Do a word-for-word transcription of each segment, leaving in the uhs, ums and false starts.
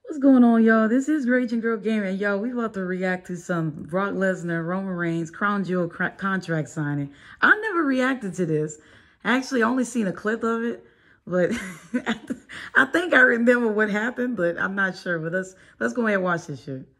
What's going on, y'all? This is Raging Girl Gaming. Y'all, we about to react to some Brock Lesnar, Roman Reigns, Crown Jewel contract signing. I never reacted to this. I actually only seen a clip of it, but I think I remember what happened, but I'm not sure. But let's let's go ahead and watch this shit.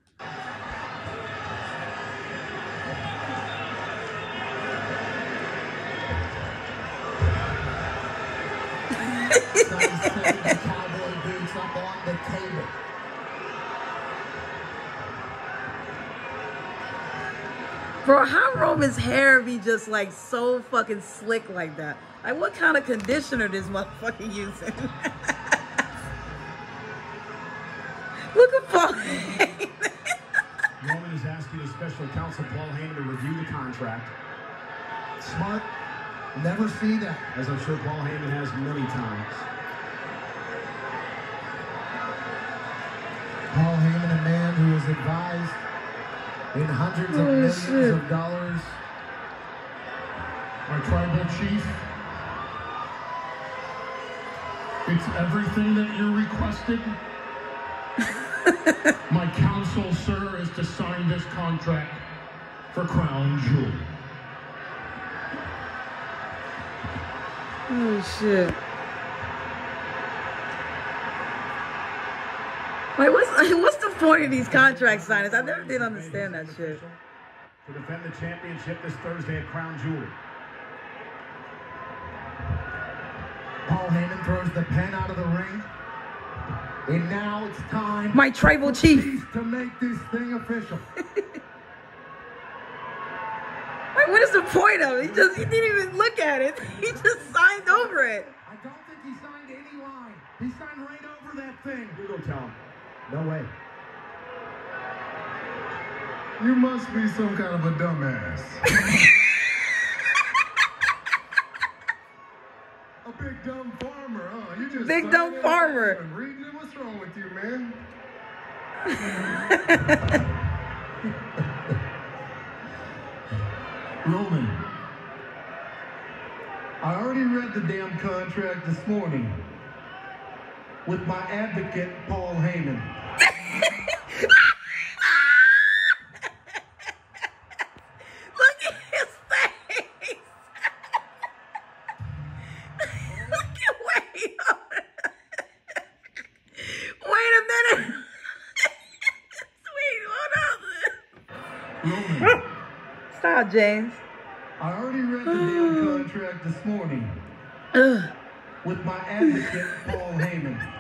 Bro, how Roman's hair be just like so fucking slick like that? Like, what kind of conditioner this motherfucker using? Look at Paul Heyman. Roman is asking his special counsel, Paul Heyman, to review the contract. Smart. Never see that. As I'm sure Paul Heyman has many times. Paul Heyman, a man who is advised in hundreds of oh, millions shit. of dollars. My tribal chief, it's everything that you're requesting. My counsel, sir, is to sign this contract for Crown Jewel. Oh, shit. Wait, what's, what's the point of these contract signings? I never did understand that shit. To defend the championship this Thursday at Crown Jewel. Paul Heyman throws the pen out of the ring. And now it's time. My tribal chief. To make this thing official. Wait, what is the point of it? He just he didn't even look at it. He just signed over it. I don't think he signed any line. He signed right over that thing. You go tell him. No way. You must be some kind of a dumbass. A big dumb farmer, huh? You just Big dumb farmer. Reading it. What's wrong with you, man? Roman, I already read the damn contract this morning with my advocate, Paul Heyman. Look at his face. Look at wait. Wait a minute. Wait, hold on. Stop, James. I already read the damn contract this morning Ugh. with my advocate, Paul Heyman.